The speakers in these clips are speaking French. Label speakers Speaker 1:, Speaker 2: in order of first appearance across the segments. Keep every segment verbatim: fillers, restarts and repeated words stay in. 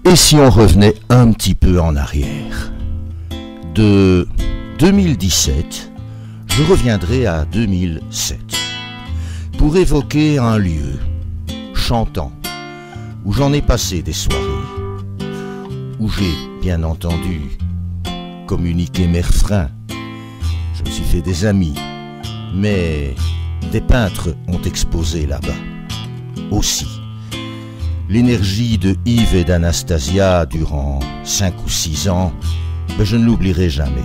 Speaker 1: Et si on revenait un petit peu en arrière? De deux mille dix-sept, je reviendrai à deux mille sept pour évoquer un lieu chantant où j'en ai passé des soirées, où j'ai bien entendu communiqué mes refrains. Je me suis fait des amis, mais des peintres ont exposé là-bas aussi. L'énergie de Yves et d'Anastasia durant cinq ou six ans, ben je ne l'oublierai jamais.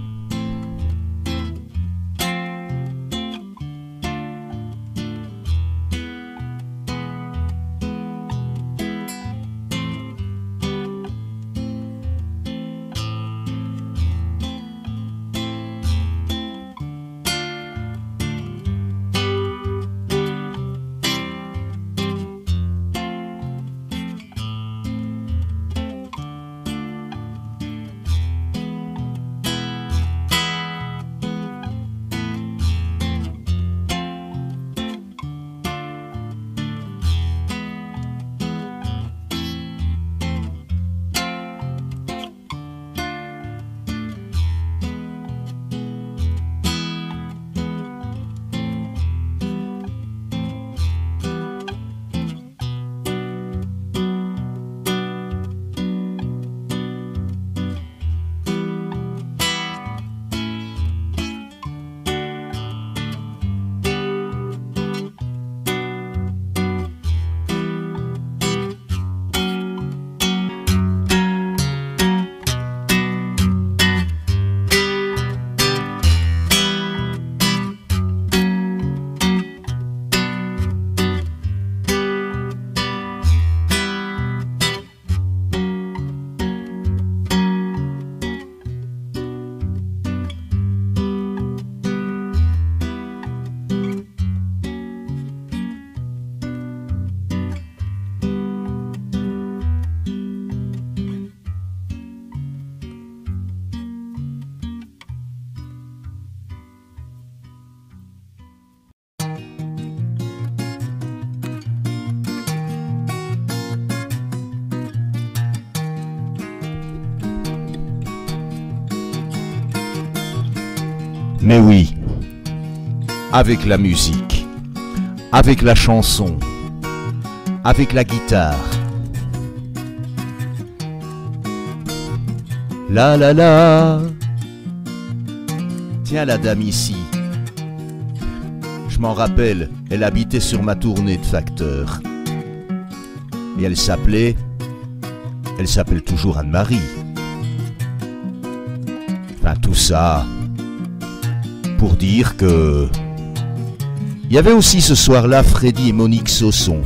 Speaker 1: Mais oui, avec la musique, avec la chanson, avec la guitare. La la la. Tiens la dame ici. Je m'en rappelle, elle habitait sur ma tournée de facteur. Et elle s'appelait... Elle s'appelle toujours Anne-Marie. Enfin tout ça... pour dire que... Il y avait aussi ce soir-là Freddy et Monique Sausson.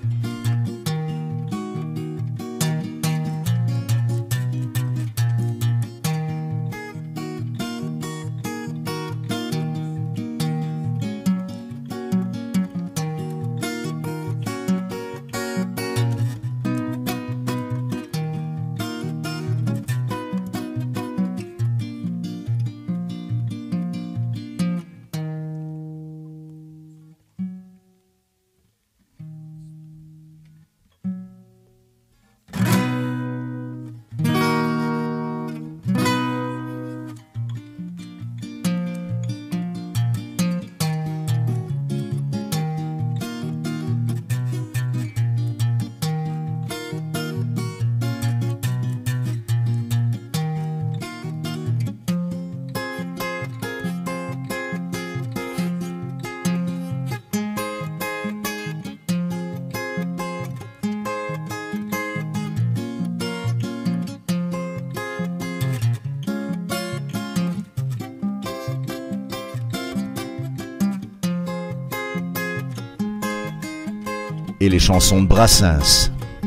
Speaker 1: Et les chansons de Brassens.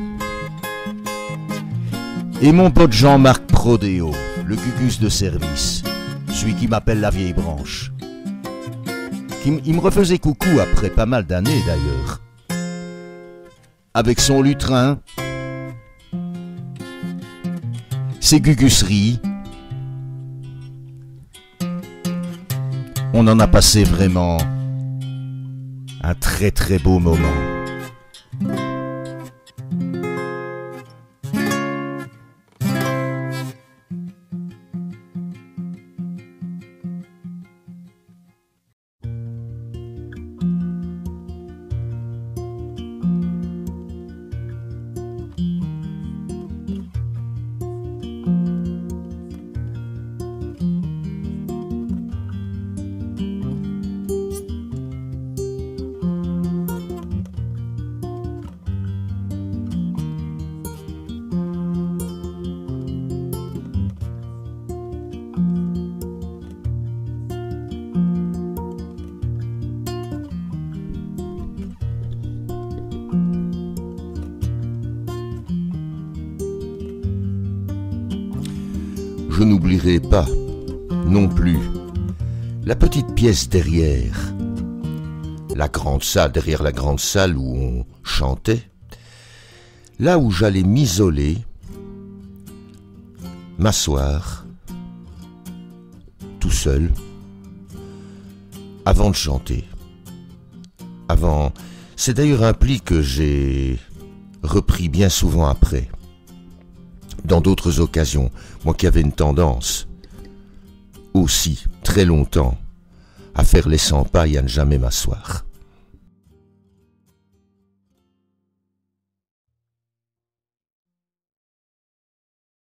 Speaker 1: Et mon pote Jean-Marc Prodéo, le gugus de service, celui qui m'appelle la vieille branche. Qui il me refaisait coucou après pas mal d'années d'ailleurs. Avec son lutrin, ses gugusseries. On en a passé vraiment un très très beau moment. je n'oublierai pas, non plus, la petite pièce derrière, la grande salle, derrière la grande salle où on chantait, là où j'allais m'isoler, m'asseoir, tout seul, avant de chanter. Avant, c'est d'ailleurs un pli que j'ai repris bien souvent après, dans d'autres occasions, moi qui avais une tendance, aussi, très longtemps, à faire les cent pas et à ne jamais m'asseoir.